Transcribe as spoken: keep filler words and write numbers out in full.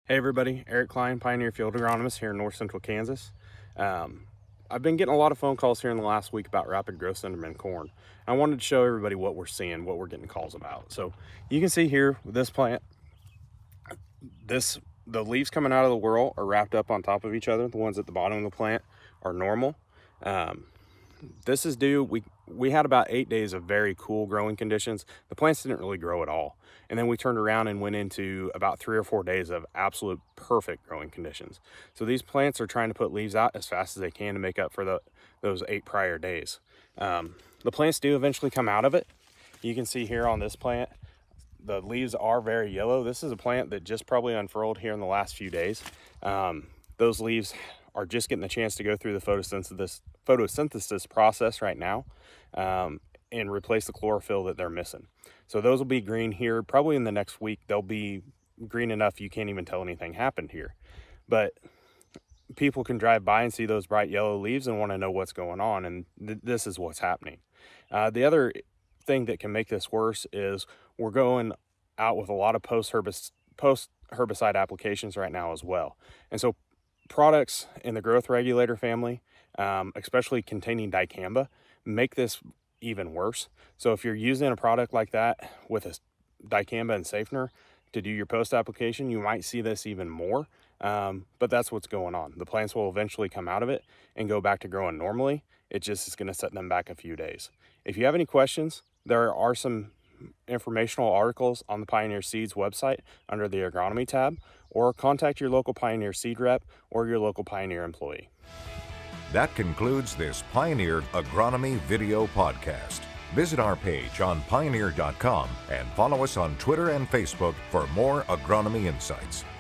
Hey everybody, Eric Klein, Pioneer Field Agronomist here in north central Kansas. Um, I've been getting a lot of phone calls here in the last week about rapid growth syndrome in corn. I wanted to show everybody what we're seeing, what we're getting calls about. So you can see here with this plant, this the leaves coming out of the whorl are wrapped up on top of each other. The ones at the bottom of the plant are normal. Um, this is due, we, we had about eight days of very cool growing conditions. The plants didn't really grow at all. And then we turned around and went into about three or four days of absolute perfect growing conditions. So these plants are trying to put leaves out as fast as they can to make up for the, those eight prior days. Um, the plants do eventually come out of it. You can see here on this plant, the leaves are very yellow. This is a plant that just probably unfurled here in the last few days. Um, those leaves are just getting the chance to go through the photosynthesis photosynthesis process right now um, and replace the chlorophyll that they're missing. So those will be green here probably in the next week. They'll be green enough you can't even tell anything happened here. But people can drive by and see those bright yellow leaves and want to know what's going on, and th this is what's happening. Uh, the other thing that can make this worse is we're going out with a lot of post herbicide post herbicide applications right now as well. And so products in the growth regulator family, um, especially containing dicamba, make this even worse. So if you're using a product like that with a dicamba and safener to do your post application, you might see this even more. Um, but that's what's going on. The plants will eventually come out of it and go back to growing normally. It just is going to set them back a few days. If you have any questions, there are some informational articles on the Pioneer Seeds website under the Agronomy tab, or contact your local Pioneer seed rep or your local Pioneer employee. That concludes this Pioneer Agronomy video podcast. Visit our page on pioneer dot com and follow us on Twitter and Facebook for more agronomy insights.